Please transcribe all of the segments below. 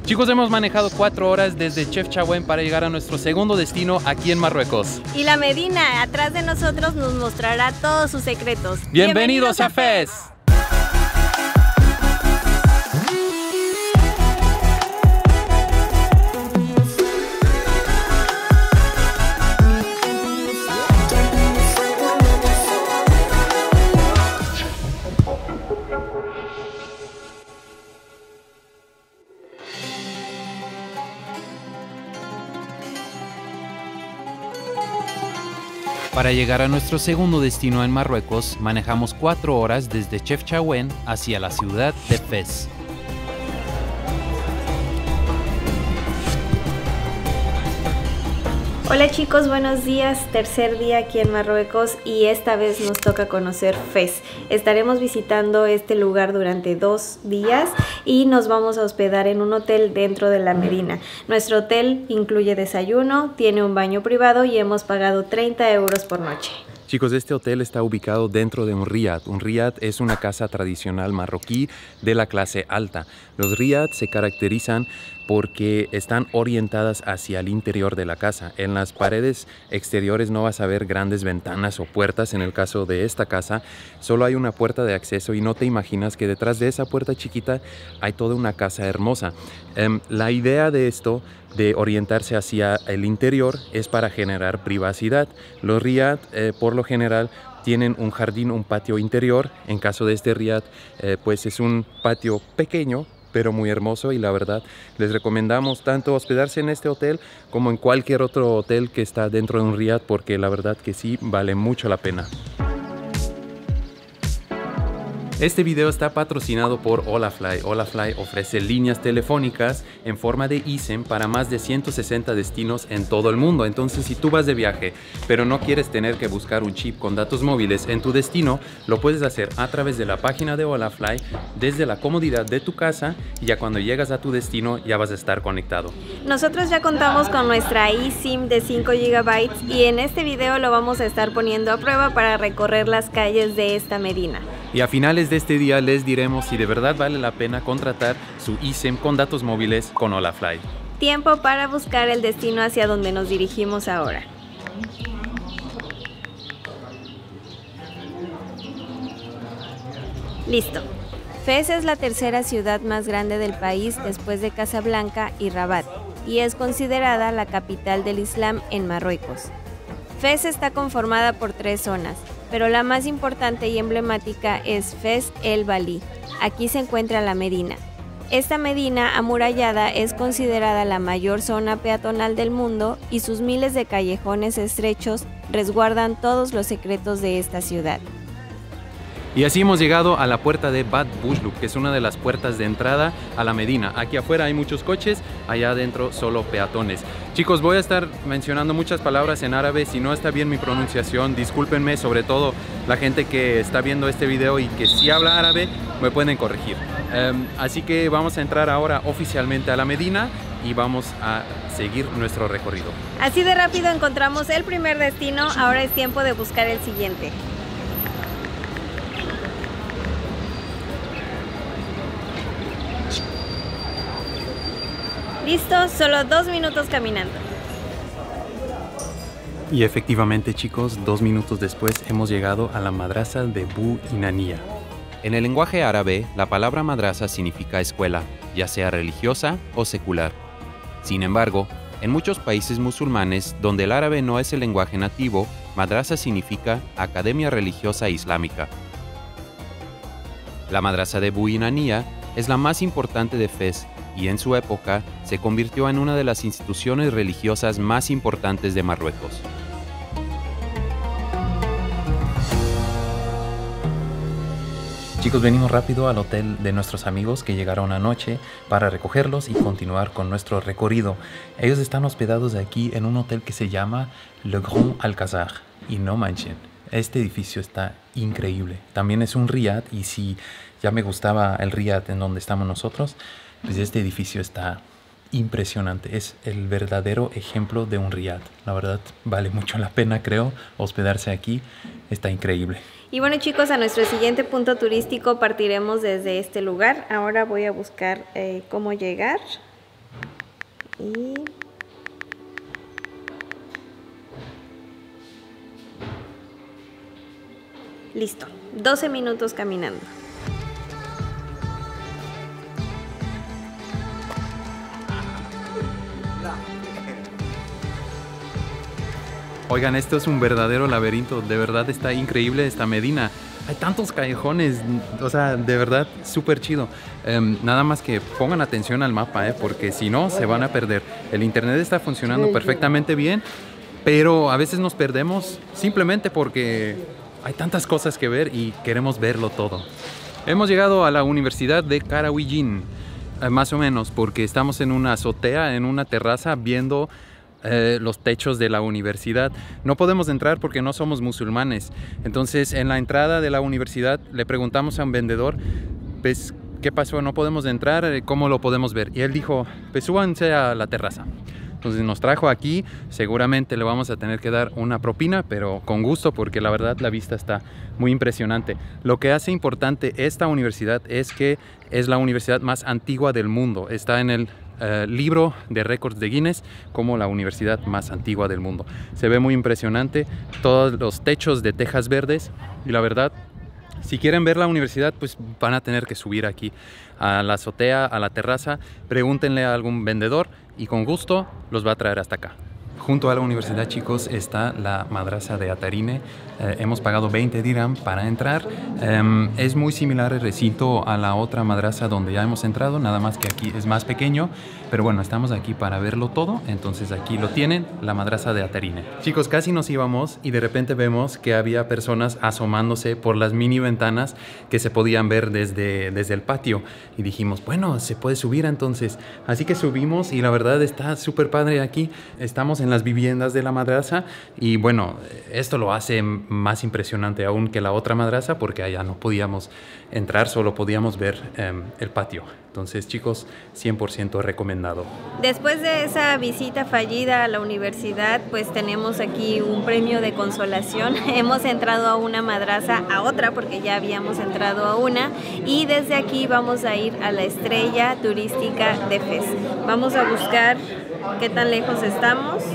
Chicos, hemos manejado 4 horas desde Chefchaouen para llegar a nuestro segundo destino aquí en Marruecos. Y la Medina, atrás de nosotros, nos mostrará todos sus secretos. ¡Bienvenidos a Fez! Para llegar a nuestro segundo destino en Marruecos, manejamos 4 horas desde Chefchaouen hacia la ciudad de Fez. Hola chicos, buenos días. Tercer día aquí en Marruecos y esta vez nos toca conocer Fez. Estaremos visitando este lugar durante 2 días y nos vamos a hospedar en un hotel dentro de la Medina. Nuestro hotel incluye desayuno, tiene un baño privado y hemos pagado 30 euros por noche. Chicos, este hotel está ubicado dentro de un riad. Un riad es una casa tradicional marroquí de la clase alta. Los riads se caracterizan porque están orientadas hacia el interior de la casa. En las paredes exteriores no vas a ver grandes ventanas o puertas. En el caso de esta casa, solo hay una puerta de acceso y no te imaginas que detrás de esa puerta chiquita hay toda una casa hermosa. La idea de esto, de orientarse hacia el interior, es para generar privacidad. Los riad, por lo general, tienen un jardín, un patio interior. En caso de este riad, pues es un patio pequeño, pero muy hermoso, y la verdad les recomendamos tanto hospedarse en este hotel como en cualquier otro hotel que está dentro de un riad, porque la verdad que sí vale mucho la pena. Este video está patrocinado por Holafly. Holafly ofrece líneas telefónicas en forma de eSIM para más de 160 destinos en todo el mundo. Entonces, si tú vas de viaje, pero no quieres tener que buscar un chip con datos móviles en tu destino, lo puedes hacer a través de la página de Holafly, desde la comodidad de tu casa, y ya cuando llegas a tu destino ya vas a estar conectado. Nosotros ya contamos con nuestra eSIM de 5 GB y en este video lo vamos a estar poniendo a prueba para recorrer las calles de esta Medina. Y a finales de este día les diremos si de verdad vale la pena contratar su eSIM con datos móviles con Holafly. Tiempo para buscar el destino hacia donde nos dirigimos ahora. Listo. Fez es la tercera ciudad más grande del país después de Casablanca y Rabat, y es considerada la capital del Islam en Marruecos. Fez está conformada por 3 zonas, pero la más importante y emblemática es Fez el Balí. Aquí se encuentra la Medina. Esta Medina amurallada es considerada la mayor zona peatonal del mundo y sus miles de callejones estrechos resguardan todos los secretos de esta ciudad. Y así hemos llegado a la puerta de Bab Bouchlouk, que es una de las puertas de entrada a la Medina. Aquí afuera hay muchos coches, allá adentro solo peatones. Chicos, voy a estar mencionando muchas palabras en árabe. Si no está bien mi pronunciación, discúlpenme, sobre todo la gente que está viendo este video y que sí habla árabe, me pueden corregir. Así que vamos a entrar ahora oficialmente a la Medina y vamos a seguir nuestro recorrido. Así de rápido encontramos el primer destino, ahora es tiempo de buscar el siguiente. Listo, solo 2 minutos caminando. Y efectivamente, chicos, 2 minutos después hemos llegado a la madrasa de Bu Inania. En el lenguaje árabe, la palabra madrasa significa escuela, ya sea religiosa o secular. Sin embargo, en muchos países musulmanes donde el árabe no es el lenguaje nativo, madrasa significa academia religiosa islámica. La madrasa de Bu Inania es la más importante de Fez y en su época se convirtió en una de las instituciones religiosas más importantes de Marruecos. Chicos, venimos rápido al hotel de nuestros amigos que llegaron anoche para recogerlos y continuar con nuestro recorrido. Ellos están hospedados aquí en un hotel que se llama Le Grand Alcazar, y no manchen, este edificio está increíble. También es un riad, y si ya me gustaba el riad en donde estamos nosotros, pues este edificio está impresionante. Es el verdadero ejemplo de un riad. La verdad, vale mucho la pena, creo, hospedarse aquí. Está increíble. Y bueno, chicos, a nuestro siguiente punto turístico partiremos desde este lugar. Ahora voy a buscar cómo llegar. Y listo, 12 minutos caminando. Oigan, esto es un verdadero laberinto, de verdad está increíble esta Medina. Hay tantos callejones, o sea, de verdad, súper chido. Nada más que pongan atención al mapa, porque si no, se van a perder. El internet está funcionando perfectamente bien, pero a veces nos perdemos simplemente porque hay tantas cosas que ver y queremos verlo todo. Hemos llegado a la Universidad de Qarawiyyin, más o menos, porque estamos en una azotea, en una terraza, viendo los techos de la universidad. No podemos entrar porque no somos musulmanes. Entonces, en la entrada de la universidad le preguntamos a un vendedor, pues, ¿qué pasó? No podemos entrar, ¿cómo lo podemos ver? Y él dijo, pues súbanse a la terraza. Entonces nos trajo aquí, seguramente le vamos a tener que dar una propina, pero con gusto, porque la verdad la vista está muy impresionante. Lo que hace importante esta universidad es que es la universidad más antigua del mundo. Está en el libro de récords de Guinness como la universidad más antigua del mundo. Se ve muy impresionante, todos los techos de tejas verdes, y la verdad, si quieren ver la universidad, pues van a tener que subir aquí a la azotea, a la terraza, pregúntenle a algún vendedor y con gusto los va a traer hasta acá. Junto a la universidad, chicos, está la madrasa de Atarine. Hemos pagado 20 dirham para entrar. Es muy similar el recinto a la otra madrasa donde ya hemos entrado, nada más que aquí es más pequeño. Pero bueno, estamos aquí para verlo todo, entonces aquí lo tienen, la madrasa de Atarine. Chicos, casi nos íbamos y de repente vemos que había personas asomándose por las mini ventanas que se podían ver desde el patio. Y dijimos, bueno, se puede subir entonces. Así que subimos y la verdad está súper padre aquí. Estamos en las viviendas de la madrasa y bueno, esto lo hace más impresionante aún que la otra madrasa porque allá no podíamos entrar, solo podíamos ver el patio. Entonces, chicos, 100% recomendado. Después de esa visita fallida a la universidad, pues tenemos aquí un premio de consolación. Hemos entrado a una madrasa, a otra, porque ya habíamos entrado a una, y desde aquí vamos a ir a la estrella turística de Fez. Vamos a buscar qué tan lejos estamos.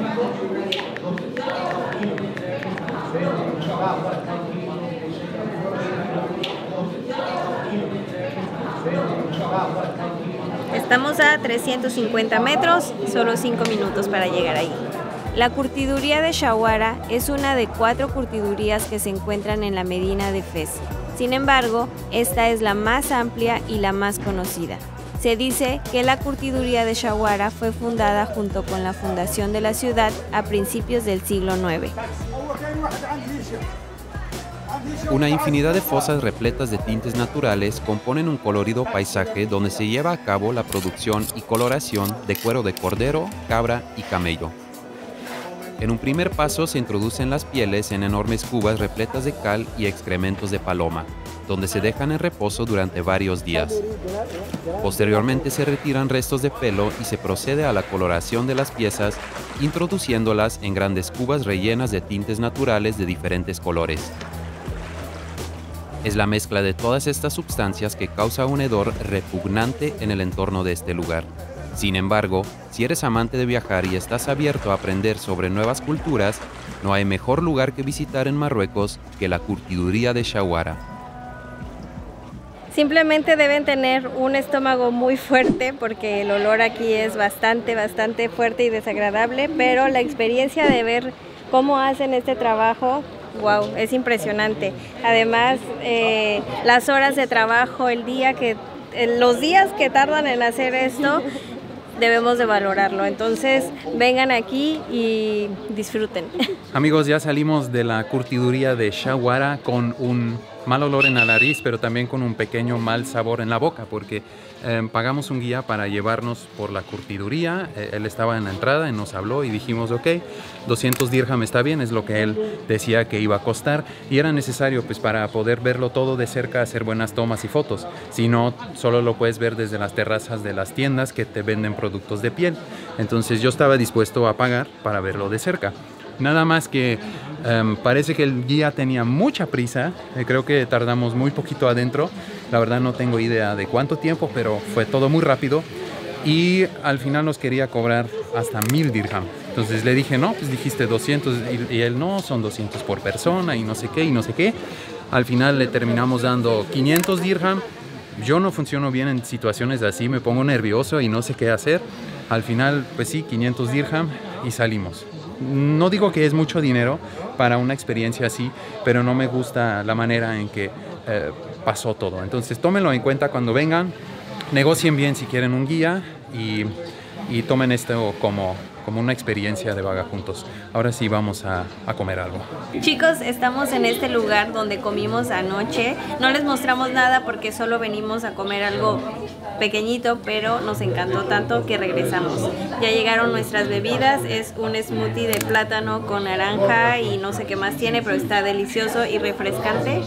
Estamos a 350 metros, solo 5 minutos para llegar ahí. La curtiduría de Shawara es una de 4 curtidurías que se encuentran en la Medina de Fez. Sin embargo, esta es la más amplia y la más conocida. Se dice que la curtiduría de Shawara fue fundada junto con la fundación de la ciudad a principios del siglo IX. Una infinidad de fosas repletas de tintes naturales componen un colorido paisaje donde se lleva a cabo la producción y coloración de cuero de cordero, cabra y camello. En un primer paso se introducen las pieles en enormes cubas repletas de cal y excrementos de paloma, donde se dejan en reposo durante varios días. Posteriormente se retiran restos de pelo y se procede a la coloración de las piezas, introduciéndolas en grandes cubas rellenas de tintes naturales de diferentes colores. Es la mezcla de todas estas sustancias que causa un hedor repugnante en el entorno de este lugar. Sin embargo, si eres amante de viajar y estás abierto a aprender sobre nuevas culturas, no hay mejor lugar que visitar en Marruecos que la curtiduría de Shawara. Simplemente deben tener un estómago muy fuerte porque el olor aquí es bastante fuerte y desagradable, pero la experiencia de ver cómo hacen este trabajo, wow, es impresionante. Además, las horas de trabajo, los días que tardan en hacer esto, debemos de valorarlo. Entonces, vengan aquí y disfruten. Amigos, ya salimos de la curtiduría de Shawara con un mal olor en la nariz, pero también con un pequeño mal sabor en la boca, porque pagamos un guía para llevarnos por la curtiduría. Él estaba en la entrada y nos habló y dijimos, ok, 200 dirham está bien, es lo que él decía que iba a costar, y era necesario pues para poder verlo todo de cerca, hacer buenas tomas y fotos. Si no, solo lo puedes ver desde las terrazas de las tiendas que te venden productos de piel. Entonces yo estaba dispuesto a pagar para verlo de cerca. Nada más que parece que el guía tenía mucha prisa. Creo que tardamos muy poquito adentro. La verdad no tengo idea de cuánto tiempo, pero fue todo muy rápido. y al final nos quería cobrar hasta 1000 dirham. Entonces le dije, no, pues dijiste 200 y él no, son 200 por persona y no sé qué y no sé qué. Al final le terminamos dando 500 dirham. Yo no funciono bien en situaciones así, me pongo nervioso y no sé qué hacer. Al final, pues sí, 500 dirham y salimos. No digo que es mucho dinero para una experiencia así, pero no me gusta la manera en que pasó todo. Entonces tómenlo en cuenta cuando vengan, negocien bien si quieren un guía y tomen esto como una experiencia de vagabundos. Ahora sí vamos a comer algo. Chicos, estamos en este lugar donde comimos anoche. No les mostramos nada porque solo venimos a comer algo pequeñito, pero nos encantó tanto que regresamos. Ya llegaron nuestras bebidas, es un smoothie de plátano con naranja y no sé qué más tiene, pero está delicioso y refrescante.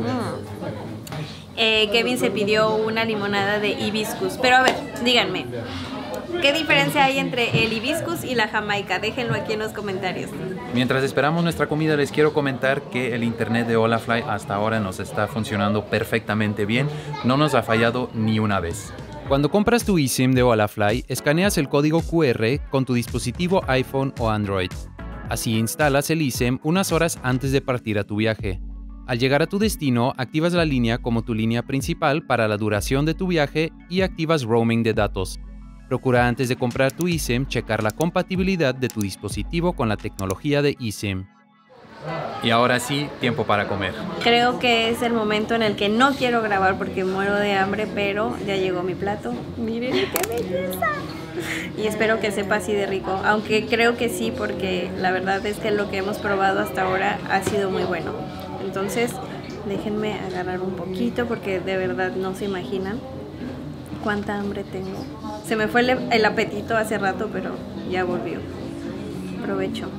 Kevin se pidió una limonada de hibiscus, pero a ver, díganme, ¿qué diferencia hay entre el hibiscus y la jamaica? Déjenlo aquí en los comentarios. Mientras esperamos nuestra comida, les quiero comentar que el internet de Holafly hasta ahora nos está funcionando perfectamente bien. No nos ha fallado ni una vez. Cuando compras tu eSIM de Holafly, escaneas el código QR con tu dispositivo iPhone o Android. Así instalas el eSIM unas horas antes de partir a tu viaje. Al llegar a tu destino, activas la línea como tu línea principal para la duración de tu viaje y activas roaming de datos. Procura antes de comprar tu eSIM checar la compatibilidad de tu dispositivo con la tecnología de eSIM. Y ahora sí, tiempo para comer. Creo que es el momento en el que no quiero grabar porque muero de hambre, pero ya llegó mi plato. ¡Miren qué belleza! Y espero que sepa así de rico, aunque creo que sí, porque la verdad es que lo que hemos probado hasta ahora ha sido muy bueno. Entonces, déjenme agarrar un poquito porque de verdad no se imaginan cuánta hambre tengo. Se me fue el apetito hace rato, pero ya volvió. Provecho.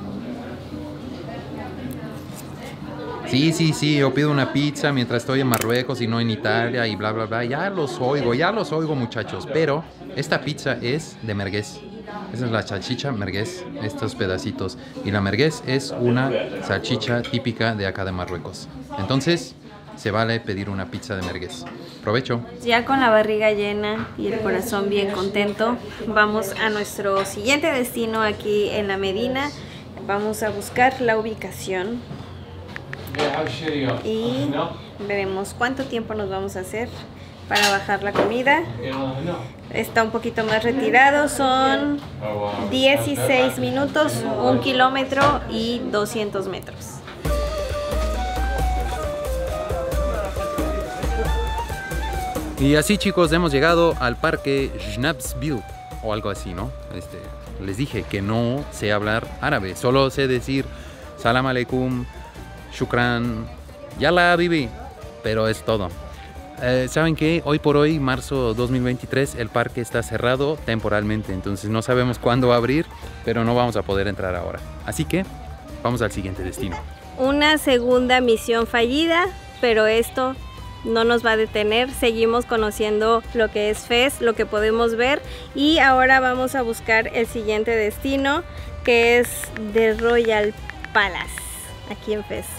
Sí, yo pido una pizza mientras estoy en Marruecos y no en Italia y bla, bla, bla. Ya los oigo muchachos, pero esta pizza es de merguez. Esa es la salchicha merguez, estos pedacitos. Y la merguez es una salchicha típica de acá de Marruecos. Entonces, se vale pedir una pizza de merguez. Provecho. Ya con la barriga llena y el corazón bien contento, vamos a nuestro siguiente destino aquí en la Medina. Vamos a buscar la ubicación y veremos cuánto tiempo nos vamos a hacer para bajar la comida. Está un poquito más retirado, son 16 minutos, 1 kilómetro y 200 metros. Y así chicos, hemos llegado al parque Schnapsville o algo así, ¿no? Les dije que no sé hablar árabe, solo sé decir salam aleikum, shukran, yalla bibi, pero es todo. ¿Saben qué? Hoy por hoy, marzo 2023, el parque está cerrado temporalmente, entonces no sabemos cuándo va a abrir, pero no vamos a poder entrar ahora. Así que vamos al siguiente destino. Una segunda misión fallida, pero esto no nos va a detener. Seguimos conociendo lo que es Fez, lo que podemos ver, y ahora vamos a buscar el siguiente destino, que es The Royal Palace, aquí en Fez.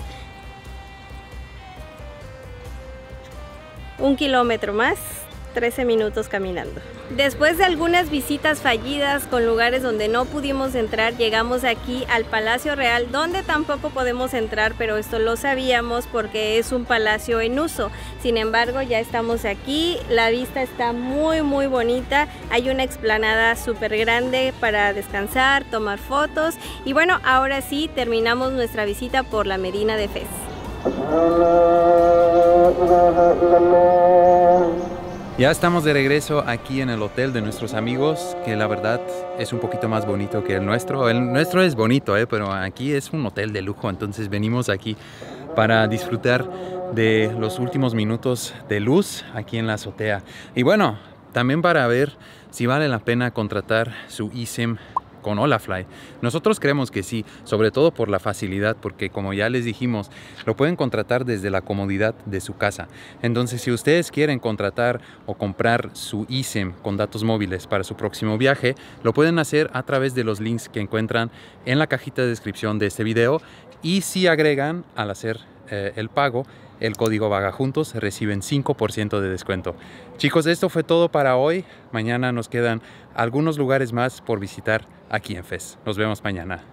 1 kilómetro más, 13 minutos caminando. Después de algunas visitas fallidas con lugares donde no pudimos entrar, llegamos aquí al Palacio Real, donde tampoco podemos entrar, pero esto lo sabíamos porque es un palacio en uso. Sin embargo, ya estamos aquí, la vista está muy bonita, hay una explanada súper grande para descansar, tomar fotos, y bueno, ahora sí terminamos nuestra visita por la Medina de Fez. Ya estamos de regreso aquí en el hotel de nuestros amigos, que la verdad es un poquito más bonito que el nuestro. El nuestro es bonito, pero aquí es un hotel de lujo, entonces venimos aquí para disfrutar de los últimos minutos de luz aquí en la azotea. Y bueno, también para ver si vale la pena contratar su eSIM con Holafly. Nosotros creemos que sí, sobre todo por la facilidad, porque como ya les dijimos, lo pueden contratar desde la comodidad de su casa. Entonces, si ustedes quieren contratar o comprar su eSIM con datos móviles para su próximo viaje, lo pueden hacer a través de los links que encuentran en la cajita de descripción de este video, y si agregan al hacer el pago, el código VAGAJUNTOS, reciben 5% de descuento. Chicos, esto fue todo para hoy. Mañana nos quedan algunos lugares más por visitar aquí en Fez. Nos vemos mañana.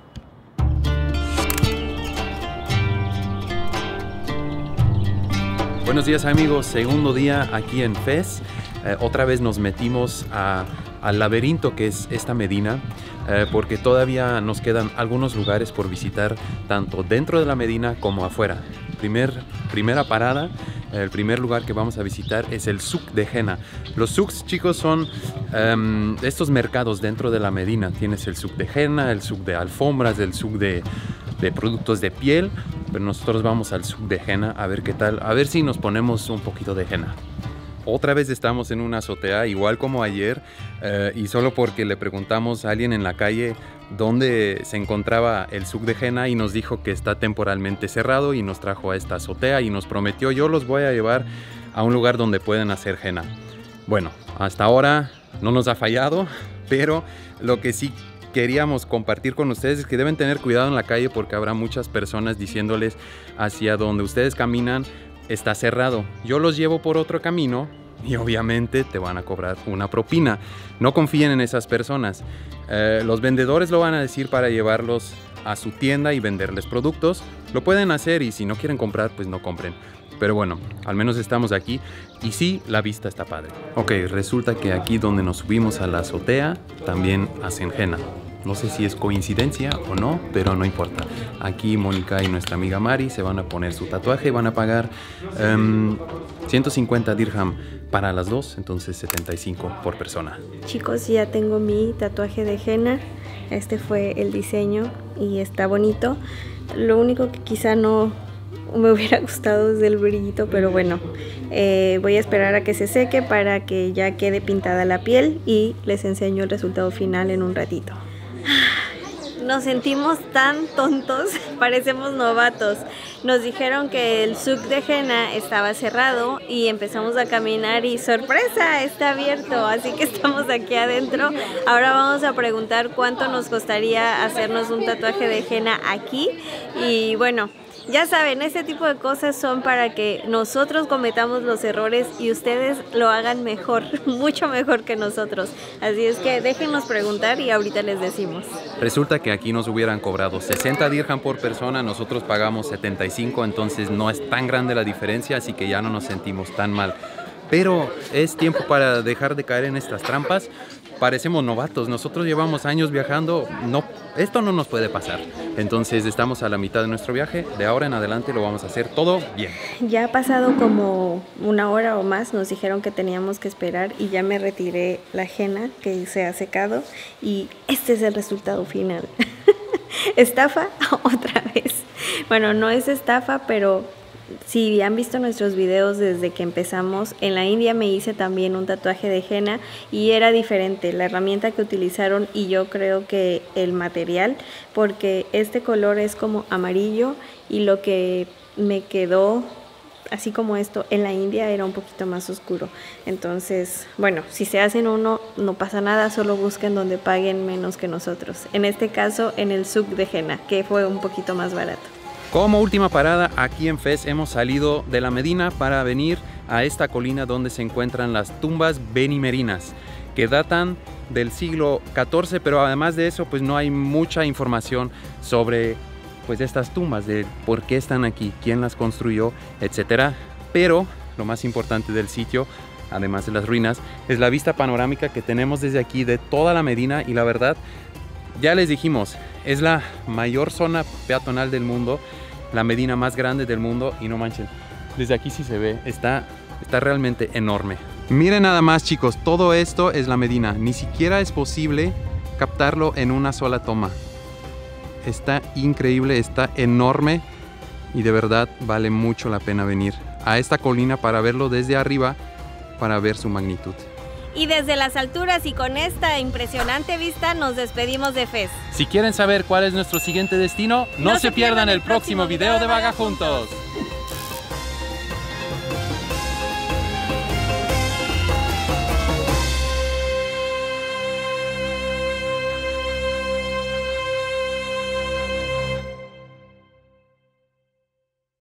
Buenos días amigos, segundo día aquí en Fez. Otra vez nos metimos al laberinto que es esta Medina, porque todavía nos quedan algunos lugares por visitar, tanto dentro de la Medina como afuera. Primera parada, el primer lugar que vamos a visitar es el Souk de Henna. Los souks, chicos, son estos mercados dentro de la Medina. Tienes el Souk de Henna, el Souk de alfombras, el Souk de productos de piel, pero nosotros vamos al Souk de Henna a ver qué tal, a ver si nos ponemos un poquito de henna. Otra vez estamos en una azotea, igual como ayer, y solo porque le preguntamos a alguien en la calle dónde se encontraba el Souk de Henna y nos dijo que está temporalmente cerrado y nos trajo a esta azotea y nos prometió: yo los voy a llevar a un lugar donde pueden hacer henna. Bueno, hasta ahora no nos ha fallado, pero lo que sí queríamos compartir con ustedes es que deben tener cuidado en la calle, porque habrá muchas personas diciéndoles hacia donde ustedes caminan está cerrado. Yo los llevo por otro camino y obviamente te van a cobrar una propina. No confíen en esas personas. Los vendedores lo van a decir para llevarlos a su tienda y venderles productos. Lo pueden hacer, y si no quieren comprar, pues no compren. Pero bueno, al menos estamos aquí y sí, la vista está padre. Ok, resulta que aquí donde nos subimos a la azotea también hacen henna. No sé si es coincidencia o no, pero no importa. Aquí Mónica y nuestra amiga Mari se van a poner su tatuaje y van a pagar 150 dirham para las dos, entonces 75 por persona. Chicos, ya tengo mi tatuaje de henna. Este fue el diseño y está bonito. Lo único que quizá no me hubiera gustado es el brillito, pero bueno, voy a esperar a que se seque para que ya quede pintada la piel y les enseño el resultado final en un ratito. Nos sentimos tan tontos, parecemos novatos. Nos dijeron que el Souk de Henna estaba cerrado y empezamos a caminar y ¡sorpresa! Está abierto, así que estamos aquí adentro. Ahora vamos a preguntar cuánto nos costaría hacernos un tatuaje de henna aquí. Y bueno, ya saben, este tipo de cosas son para que nosotros cometamos los errores y ustedes lo hagan mejor, mucho mejor que nosotros. Así es que déjenos preguntar y ahorita les decimos. Resulta que aquí nos hubieran cobrado 60 dirham por persona, nosotros pagamos 75, entonces no es tan grande la diferencia, así que ya no nos sentimos tan mal. Pero es tiempo para dejar de caer en estas trampas. Parecemos novatos, nosotros llevamos años viajando, esto no nos puede pasar. Entonces estamos a la mitad de nuestro viaje, de ahora en adelante lo vamos a hacer todo bien. Ya ha pasado como una hora o más, nos dijeron que teníamos que esperar y ya me retiré la henna que se ha secado y este es el resultado final. ¿Estafa? Otra vez. Bueno, no es estafa, pero si han visto nuestros videos desde que empezamos, en la India me hice también un tatuaje de henna y era diferente la herramienta que utilizaron y yo creo que el material, porque este color es como amarillo y lo que me quedó así como esto en la India era un poquito más oscuro. Entonces, bueno, si se hacen uno no pasa nada, solo busquen donde paguen menos que nosotros. En este caso en el Souk de Henna, que fue un poquito más barato. Como última parada aquí en Fez, hemos salido de la Medina para venir a esta colina donde se encuentran las tumbas benimerinas, que datan del siglo XIV, pero además de eso pues no hay mucha información sobre pues estas tumbas, de por qué están aquí, quién las construyó, etcétera. Pero lo más importante del sitio, además de las ruinas, es la vista panorámica que tenemos desde aquí de toda la Medina, y la verdad, ya les dijimos, es la mayor zona peatonal del mundo, la Medina más grande del mundo, y no manchen, desde aquí sí se ve, está realmente enorme. Miren nada más, chicos, todo esto es la Medina, ni siquiera es posible captarlo en una sola toma. Está increíble, está enorme y de verdad vale mucho la pena venir a esta colina para verlo desde arriba, para ver su magnitud. Y desde las alturas y con esta impresionante vista nos despedimos de Fez. Si quieren saber cuál es nuestro siguiente destino, no se pierdan el próximo video de Vaga Juntos.